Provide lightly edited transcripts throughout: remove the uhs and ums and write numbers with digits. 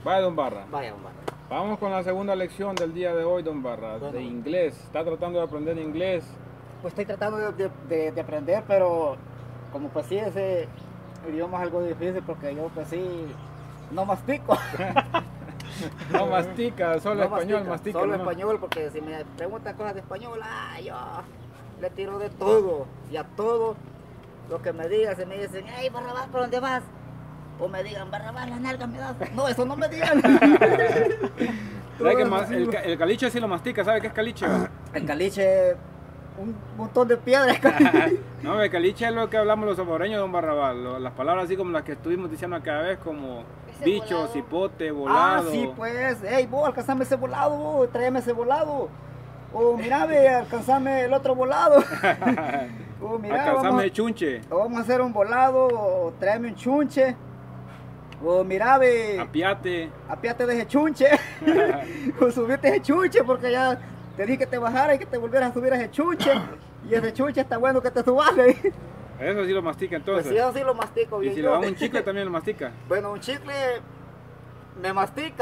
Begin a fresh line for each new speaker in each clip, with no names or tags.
Vaya, don Barra.
Vaya, don Barra.
Vamos con la segunda lección del día de hoy, don Barra,
Bueno.
de inglés. ¿Está tratando de aprender inglés?
Pues estoy tratando de aprender, pero como pues sí, ese idioma es algo difícil porque yo pues sí no mastico.
No mastica, solo
No
español mastica.
Solo
¿no?
español, porque si me preguntan cosas de español, yo le tiro de todo. Y a todo lo que me digan, si me dicen, hey Barrabás, ¿por dónde vas? O me digan, Barrabás, las nalgas me das. No, eso no me digan.
¿Sabe que el caliche sí lo mastica? ¿Sabe qué es caliche?
El caliche, un montón de piedras.
No, el caliche es lo que hablamos los salvadoreños, don Barrabás. Las palabras así como las que estuvimos diciendo cada vez, como
Ese
bicho,
volado.
cipote, volado.
Sí, pues, hey, vos, alcanzame ese volado, vos, tráeme ese volado. O mira, ve, alcanzame el otro volado. O mira,
Alcanzame el chunche.
o vamos a hacer un volado, o tráeme un chunche. O mira, ve,
Apiate.
apiate de ese chunche. O subirte ese chunche, porque ya te dije que te bajara y que te volvieras a subir a ese chunche. Y ese chunche está bueno que te subas.
Eso sí lo mastica entonces.
Pues sí, eso sí lo mastico
Y
bien.
si
yo.
le damos un chicle también lo mastica.
Bueno, un chicle me mastica.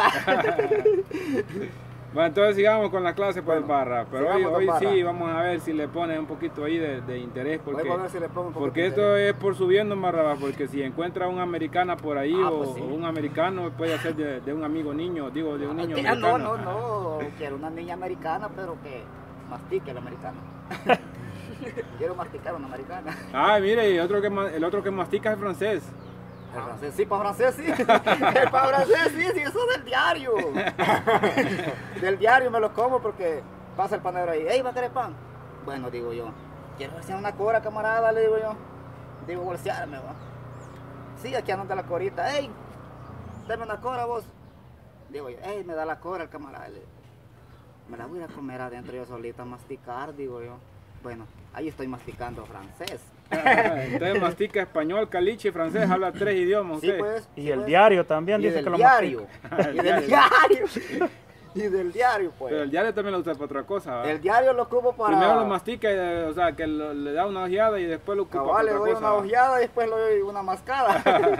Bueno, entonces sigamos con la clase por
Bueno,
Barra. Pero
sigamos,
hoy
don Barra.
sí vamos a ver si le pone un poquito ahí de interés. Porque,
Voy a ver si le pongo un poquito
porque
de
esto es por subiendo Barra. Porque si encuentra una americana por ahí
Pues sí.
o un americano, puede ser de un amigo niño, digo, de un niño
No,
americano.
no, quiero una niña americana, pero que mastique la americana. Quiero masticar una americana.
Ah, mire, y el otro que mastica es el francés.
El francés, sí, para francés sí. Para francés sí, eso del diario. Del diario me lo como porque pasa el panadero ahí. Ey, ¿va a querer pan? Bueno, digo yo, quiero bolsear una cora, camarada, le digo yo. Digo, bolsearme, va. Sí, aquí anda la corita. Ey, dame una cora vos. Digo yo, ey, me da la cora el camarada. Me la voy a comer adentro yo solita, masticar, digo yo. Bueno, ahí estoy masticando francés.
Entonces mastica español, caliche, francés, habla 3 idiomas.
Sí,
usted.
pues.
Y
sí,
el
pues.
diario también
Y
dice
del
que lo
diario.
mastica.
Y del diario. Y del diario, pues.
Pero el diario también lo usa para otra cosa. ¿va?
El diario lo ocupo para...
Primero lo mastica, o sea, que le da una ojeada y después lo ocupa
Cabal, le
para
doy
otra
una
cosa.
ojeada y después le doy una mascada.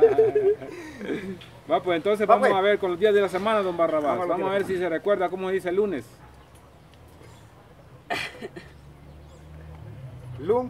Va, pues entonces
Va,
vamos
pues.
a ver con los días de la semana, don Barrabás.
Vamos a los
Vamos a
días
ver
de
si se recuerda cómo dice el lunes.
Lum.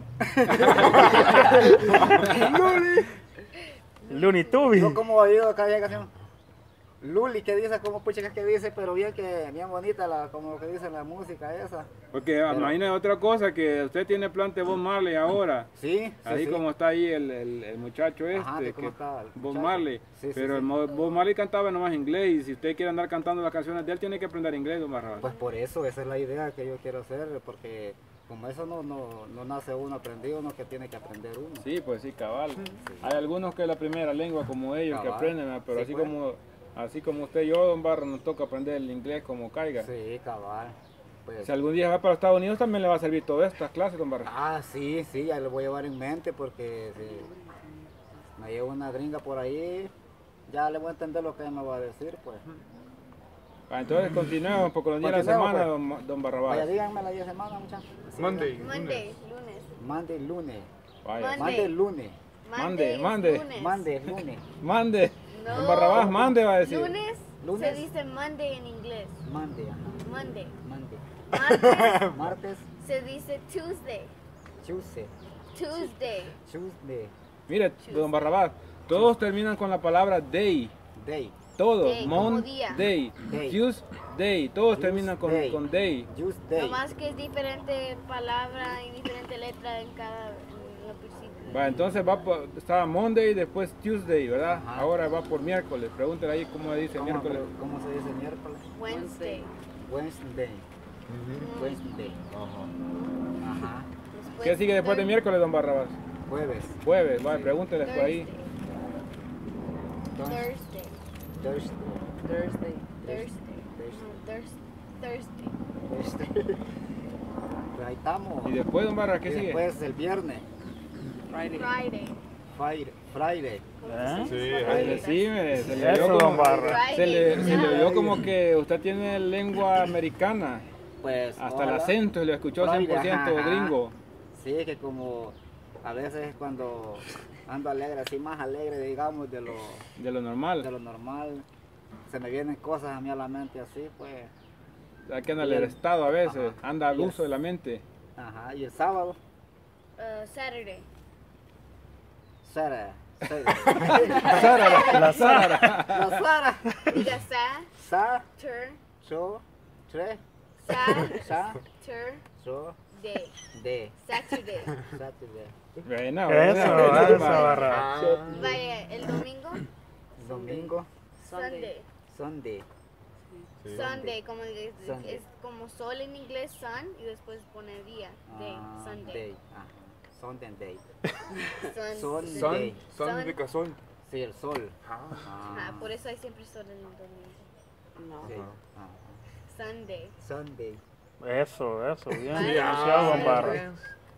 Luli.
Looney Tunes.
Yo como oído acá había canción. Luli, que dice, como pucha que dice, pero bien bonita como lo que dice la música esa.
Porque imagínese otra cosa, que usted tiene plante Bob Marley ahora.
Sí,
Ahí
sí.
como está ahí el muchacho
Ajá,
este,
que cómo
que
está el
Bob
muchacho.
Marley.
Sí, sí,
Pero
sí.
Bob Marley cantaba nomás inglés y si usted quiere andar cantando las canciones de él, tiene que aprender inglés, don Barrabás.
Pues por eso, esa es la idea que yo quiero hacer, porque como eso no nace uno aprendido, uno que tiene que aprender uno.
Sí, pues sí, cabal. Hay algunos que es la primera lengua como ellos que
Cabal.
aprenden, ¿verdad? Pero
Sí,
así como usted y yo, don Barra, nos toca aprender el inglés como caiga.
Sí, cabal. Pues,
Si algún día va para Estados Unidos también le va a servir todas estas clases, don Barra.
sí, ya lo voy a llevar en mente porque si me llevo una gringa por ahí, ya le voy a entender lo que ella me va a decir, pues.
Entonces continuemos porque los días de la semana,
Continuemos,
don Barrabás.
Vaya, díganme las 10 semanas, muchachos.
Monday.
Monday, lunes.
Mande lunes.
Vaya.
Monday.
Mande lunes.
Mande.
lunes.
Mande lunes.
Mande.
No.
Don Barrabás, mande va a decir.
Lunes,
Lunes.
se dice Monday en inglés.
Mande, ajá.
Monday.
Mande.
Martes
Martes,
se dice Tuesday.
Tuesday.
Tuesday.
Tuesday.
Mire, don Barrabás, todos terminan con la palabra day.
Day.
Todos.
Day, como día.
Monday.
Day.
Tuesday. Todos terminan
Tuesday.
con day.
Tuesday.
No más que es diferente palabra y diferente letra en cada en lo principio.
Va, entonces estaba Monday, después Tuesday, ¿verdad?
Ajá.
Ahora va por miércoles. Pregúntale ahí cómo dice miércoles.
¿Cómo se dice miércoles?
Wednesday.
Wednesday. Wednesday. Ajá.
Después
¿Qué sigue después de
Thursday.
miércoles, don Barrabás?
Jueves.
Jueves, vale, pregúntele por ahí.
Thursday.
Thursday.
Thursday.
Thursday.
Thursday.
Thursday. Ahí estamos.
Y después, don Barrabás, ¿qué
Y
sigue?
después el viernes.
Friday.
Friday.
¿Eh?
Sí,
Ay, decime, se le
Eso,
oyó
don
como,
Barra.
se le oyó como que usted tiene lengua americana.
Pues
Hasta el
hola.
acento se lo escuchó
Friday,
100%
ajá, ajá.
gringo.
Sí, que como a veces cuando ando alegre, así más alegre, digamos, de lo
De lo normal.
normal, se me vienen cosas a mí a la mente así, pues.
Aquí anda el estado a veces,
Ajá.
anda al
Y el-
uso de la mente.
Ajá, y el sábado,
Saturday.
Sara.
Sara, la Sara.
La Sara.
Diga
Sa,
Saturday.
so, tre,
Saturday.
sa, so, de,
Saturday.
Saturday.
Bueno,
Eso, Barra.
Vaya, el domingo.
Domingo,
Sunday.
Sunday.
Sunday, como
Sunday.
es como sol en inglés, sun, y después pone día, day, Sunday.
Day. Ajá. Sunday day.
Sun-
Sunday.
Son
Son-
significa sol.
Sí, el sol.
Ajá, por eso hay siempre sol en el domingo.
Sí. Ajá.
Sunday.
Sunday.
Eso, bien.
Sí,
Demasiado, don Barra.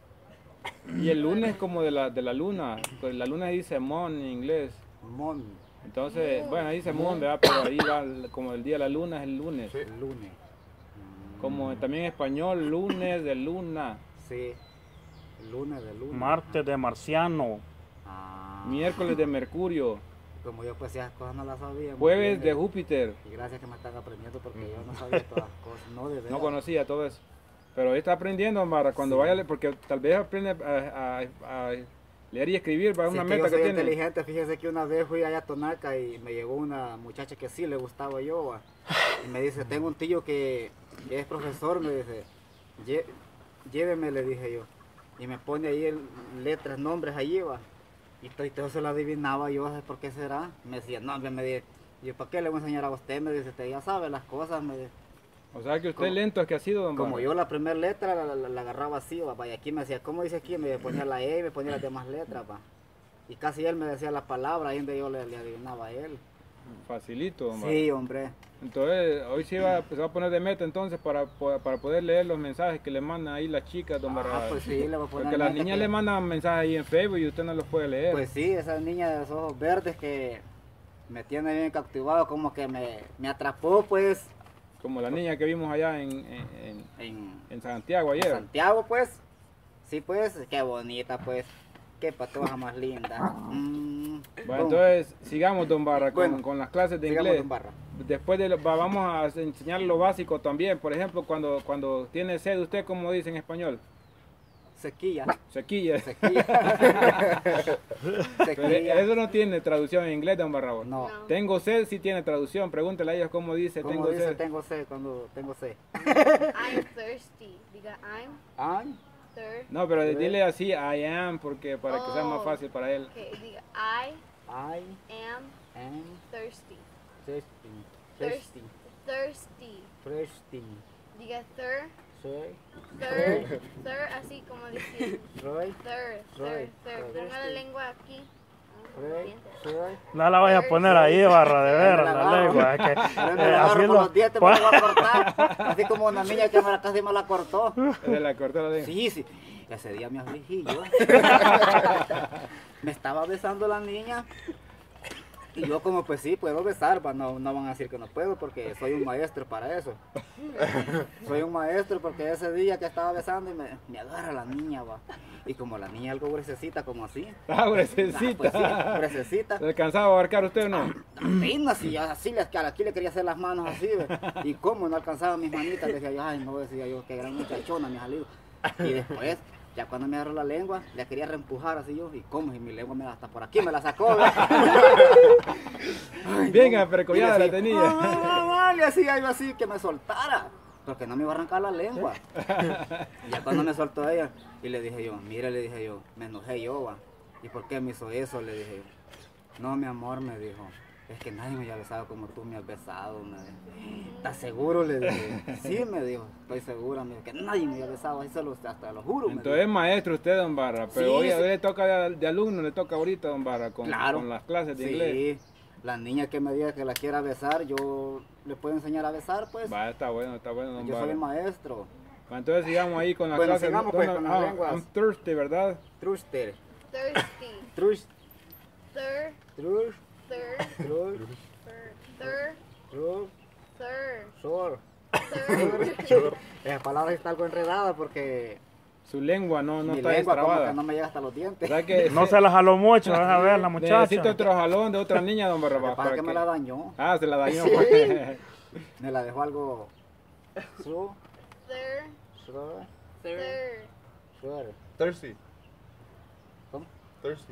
Y el lunes como de la luna, pues la luna dice moon en inglés.
Mon.
Entonces, bueno, ahí dice moon, ¿verdad? Pero ahí va como el día de la luna es el lunes.
Sí.
Lunes.
Como también en español, lunes de luna,
Sí. Lunes de lunes.
Martes de marciano.
Ah.
miércoles de Mercurio,
Como yo pues esas cosas no las sabía. muy
jueves
bien,
de Júpiter.
Y gracias que me están aprendiendo porque yo no sabía todas las cosas. No, de verdad.
No conocía todo eso. Pero ahí está aprendiendo, Mara, cuando
Sí.
vaya, porque tal vez aprende a leer y escribir, va a
Sí,
una
que
meta
yo soy
que tiene.
inteligente, fíjese que una vez fui allá a Tonaca y me llegó una muchacha que sí le gustaba yo, va. Y me dice, tengo un tío que es profesor, me dice, lléveme, le dije yo. Y me pone ahí letras, nombres allí, va. Y todo se lo adivinaba yo, ¿sabes por qué será? Me decía, no, me dice, yo, ¿para qué le voy a enseñar a usted? Me dice, usted ya sabe las cosas, me dice.
O sea que usted
Como-
lento es que ha sido, don
Como
Mara.
yo la primera letra la agarraba así, va, y aquí me decía, ¿cómo dice aquí? Me ponía la E y me ponía las demás letras, va. Y casi él me decía las palabras, ahí donde yo le adivinaba a él.
Facilito, don Mara.
Sí, hombre.
Entonces, hoy sí se va a poner de meta entonces para poder leer los mensajes que le mandan ahí las chicas, don Barra.
Pues sí, le voy a poner
Porque las
meta
niñas
que-
le mandan mensajes ahí en Facebook y usted no los puede leer.
Pues sí, esa niña de los ojos verdes que me tiene bien cautivado, como que me atrapó, pues,
Como la niña que vimos allá en Santiago
en
ayer.
Santiago, pues. Sí, pues, qué bonita, pues. Qué patoja más linda.
Bueno, entonces sigamos, don Barra,
Bueno,
con las clases de
sigamos,
inglés.
don Barra.
Después vamos a enseñar lo básico también. Por ejemplo, cuando tiene sed, ¿usted cómo dice en español?
Sequilla.
Sequilla.
Sequilla.
Pero
Sequilla.
eso no tiene traducción en inglés, don Barra.
No.
No.
Tengo sed sí tiene traducción. Pregúntele a ellos cómo dice
¿Cómo
tengo
dice
sed.
tengo sed cuando tengo sed?
I'm thirsty. Diga I'm
Ay,
thirsty.
No, pero dile así, I am, porque para que sea más
Oh.
fácil para él.
Okay, diga I
ay,
am
am
thirsty.
thirsty.
Thirsty.
Thirsty.
Thirsty.
Thirsty.
Diga thir,
Soy.
así como decir
Soy.
thir. Ponga la lengua aquí.
Soy. Soy.
No la vayas a poner ahí, Barra, de ver, la lengua. Es que,
Me la agarro
así
por
lo-
los dientes, me la voy a cortar. Así como una niña que casi me la cortó.
Se la cortó la lengua.
Sí, sí. Ese día me afligí yo. Me estaba besando la niña. Y yo como pues sí, puedo besar, pa, no van a decir que no puedo porque soy un maestro para eso. Soy un maestro porque ese día que estaba besando y me agarra la niña, va. Y como la niña algo gruesecita como así.
Ah,
Pues
gruesecita.
sí, gruesecita.
¿Le alcanzaba a abarcar usted o no?
Apenas, y así, aquí le quería hacer las manos así, ve. Y como no alcanzaba mis manitas, decía yo, ay no, decía yo, qué gran muchachona me ha salido. Y después, ya cuando me agarró la lengua, le quería reempujar así yo, y como, y mi lengua me hasta por aquí me la sacó, ve.
Bien
Y
aprecollada la
decía,
tenía.
"Ah", le hacía yo así, que me soltara, porque no me iba a arrancar la lengua. Y ya cuando me soltó ella, y le dije yo, mira, le dije yo, me enojé yo, va. ¿Y por qué me hizo eso? Le dije yo. No, mi amor, me dijo, es que nadie me había besado como tú me has besado, me dijo. ¿Estás seguro? Le dije. Sí, me dijo, estoy segura, me dijo, que nadie me había besado, así hasta lo juro. me
Entonces es
dijo.
maestro usted, don Barra. Pero
Sí,
hoy
sí.
le toca de alumno, le toca ahorita, don Barra, con las clases de inglés.
Sí, la niña que me diga que la quiera besar, yo le puedo enseñar a besar, pues.
Va, está bueno, don
Yo soy
Barra.
el maestro.
Va, entonces sigamos ahí con las
Bueno,
clases.
sigamos, pues, con las lenguas.
I'm thirsty, ¿verdad?
Truster.
thirsty.
Trust.
Thir,
Trust.
thir,
Trust.
thir,
Trust.
thir,
Sor.
thir.
Esa palabra está algo enredada porque
Su lengua no
Mi
está
lengua como
destrabada.
que no me llega hasta los dientes.
¿Sabes qué?
No se la jaló mucho, vas a ver la muchacha.
Necesito otro jalón de otra niña, don
Lo que
Barrabás.
pasa es que
para
me la dañó.
Ah, se la dañó.
Sí.
pues.
Me la dejó algo... Su...
Third.
Su...
Third.
Suer.
Thirsty.
¿Cómo?
Thirsty.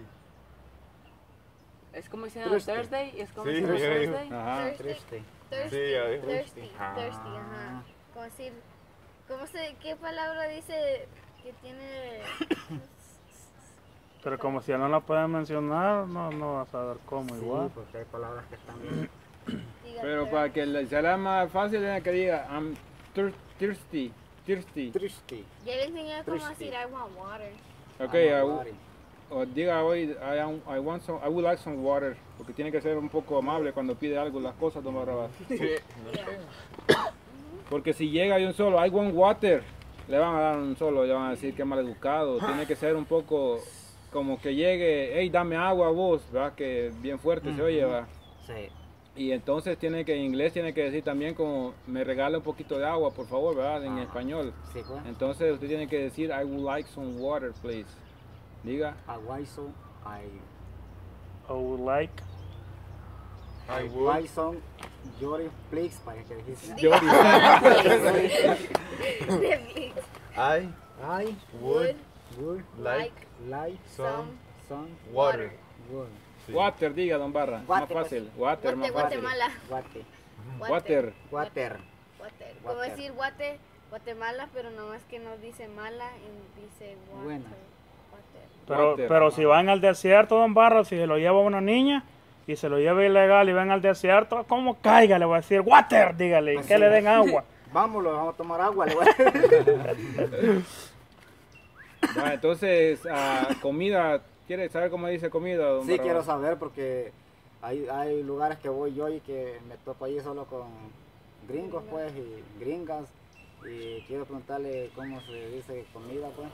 Es como diciendo
Triste.
Thursday, es como
Sí,
diciendo
mira, dijo.
Thursday.
Ajá.
Triste.
Thirsty.
Sí, ya dijo.
Thirsty.
Ah.
Thirsty, ajá. Como decir, ¿qué palabra dice que tiene?
Pero como si ya no la pueden mencionar, no vas a ver cómo
Sí,
igual.
porque hay palabras que están bien.
Diga
Pero
third.
para que sea más fácil, es que diga, I'm thirsty. Thirsty.
Triste.
Ya le enseñé cómo
Thirsty.
decir I want water.
Ok,
Amarre.
o diga hoy, I would like some water. Porque tiene que ser un poco amable cuando pide algo, las cosas, don Barrabás.
Sí.
Porque si llega y un solo, I want water, le van a dar un solo, le van a decir que es mal educado. Tiene que ser un poco como que llegue, hey, dame agua vos, ¿verdad? Que bien fuerte se oye, ¿va?
Sí.
Y entonces en inglés tiene que decir también como, me regala un poquito de agua, por favor, ¿verdad? En español.
Sí, pues.
Entonces usted tiene que decir, I would like some water, please. Diga,
Aguaiso.
I would like.
I would.
Aguaiso. Yori, please. Para que dijiste.
yo
I
I
would
would
like
like
some
some
water.
wood.
Sí.
water, diga, don Barra, más
Water,
fácil. Water, más fácil.
Guatemala.
Guate.
Water.
Water.
Water. Como
Water.
decir Guatemala, pero nomás que no dice mala, y dice water.
Buena.
Water.
Water.
Pero si van al desierto, don Barra, si se lo lleva una niña y se lo lleva ilegal y van al desierto, ¿cómo caiga? Le voy a decir, water, dígale, y
Pues
que
sí.
le den agua.
Vámonos, vamos a tomar agua. Le voy a...
Va, entonces, comida, ¿quiere saber cómo dice comida, don
Sí,
Barrabás?
quiero saber porque hay lugares que voy yo y que me topo allí solo con gringos, pues, y gringas. Y quiero preguntarle cómo se dice comida, pues.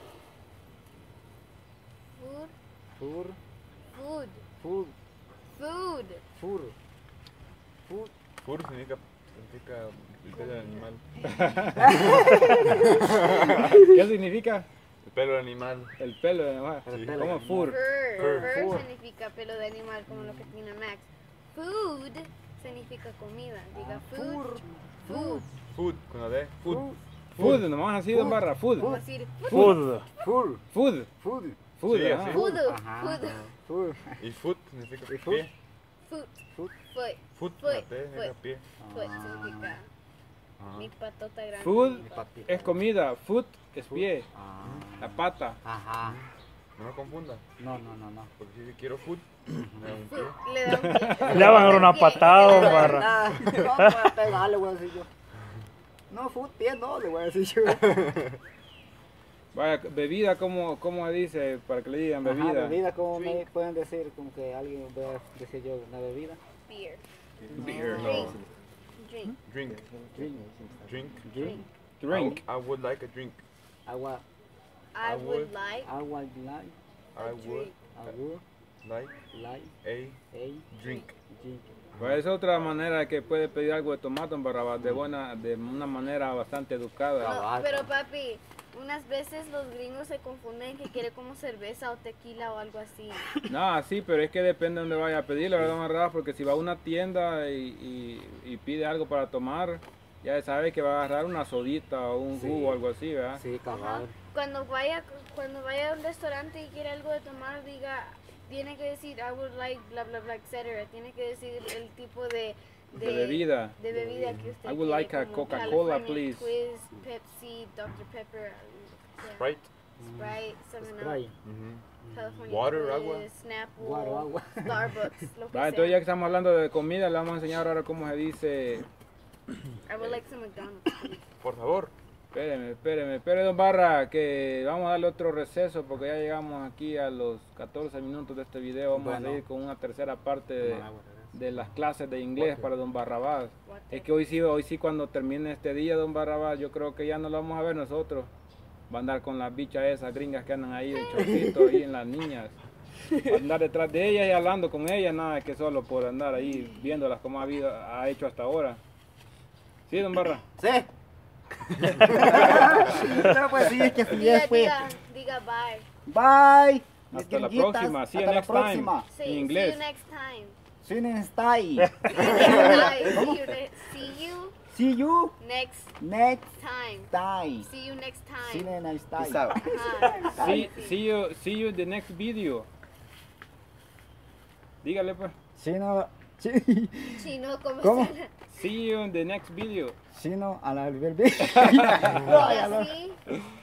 Food.
Food,
Food.
food,
Food.
food, food.
Fur significa el pelo del animal.
¿Qué significa?
El pelo del animal.
El pelo de animal.
El
Sí.
pelo
¿Cómo
de
fur?
Fur.
Fur.
Fur significa pelo de animal, como lo que tiene Max. Food significa comida. Diga food. Food.
Food, con la D. Food.
Food, nomás así, don Barra, food.
Como decir
Food.
Food,
Food,
food,
food,
Sí,
ajá.
así.
food.
ajá,
Food.
food.
Y foot significa
¿Y foot?
pie.
Foot.
Food.
Foot.
Foot,
Foot.
la T significa
Foot.
pie.
Foot
Ah.
significa
Ajá.
mi patota grande.
Food
mi patita.
es comida, foot es pie,
Ah,
la pata.
ajá.
No me confunda.
No.
Porque si quiero foot, me da un pie.
Food. Le da un pie.
Le van a dar una patada, don
Le da un
Barra.
Nada, no, voy a pegar, le voy a decir yo. No, food, pie, no, le voy a decir yo.
Vaya, bebida, ¿cómo dice? Para que le digan
Ajá,
bebida.
bebida, ¿cómo me pueden decir? Como que alguien voy a decir yo una bebida.
Beer.
Beer.
Drink.
No.
Drink.
Drink.
Drink.
Drink.
Drink.
Drink.
I would like a drink.
Agua.
I
I
would
would-
like
Agua like.
I would
Agua
like
like.
a drink.
Drink.
Pues es otra manera que puede pedir algo de tomate, don Barrabás, de una manera bastante educada.
No,
Cabal,
pero
cabal.
papi, unas veces los gringos se confunden que quiere como cerveza o tequila o algo así.
No, sí, pero es que depende de dónde vaya a pedir, la verdad, don Barrabás, porque si va a una tienda y pide algo para tomar, ya sabe que va a agarrar una sodita o un
Sí.
jugo o algo así, ¿verdad?
Sí,
Ajá.
cabal.
Cuando vaya a un restaurante y quiere algo de tomar, diga, tiene que decir I would like bla bla bla, etcétera. Tiene que decir el tipo de
bebida.
de bebida que usted
I would
quiere,
like a
como
Coca-Cola,
California
please.
Quiz, Pepsi, Dr. Pepper,
Sprite.
Sprite, 7-Up,
Spray.
California
Water,
Quiz,
agua.
Snapple,
Water, agua.
Starbucks, lo que
Va,
sea.
entonces ya que estamos hablando de comida, le vamos a enseñar ahora cómo se dice.
I would like some McDonald's, please.
Por favor.
Espere, don Barra, que vamos a darle otro receso porque ya llegamos aquí a los 14 minutos de este video. Vamos
Bueno.
a seguir con una tercera parte de,
Toma agua,
de las clases de inglés para don Barrabás.
Water.
Es que hoy sí cuando termine este día, don Barrabás, yo creo que ya no lo vamos a ver nosotros. Va a andar con las bichas esas gringas que andan ahí de chorcito ahí en las niñas. Va a andar detrás de ellas y hablando con ellas, nada que solo por andar ahí viéndolas como ha hecho hasta ahora. ¿Sí, don Barra?
Sí. No, pues sí, es que sí
Diga,
es, pues.
diga bye.
Bye. mis
Hasta la
gringuitas.
próxima. See you
Hasta la
next time.
próxima.
Say,
En
see
inglés.
you next time.
See you next time.
See you
See you
next
next
time.
time.
See you next
See you
time.
next
Peace
time.
out.
Ajá.
See you the next video. Dígale pues.
Chino,
Chino, ¿cómo
¿Cómo?
se
See you in the next video.
chino a la bebé.
Diga así.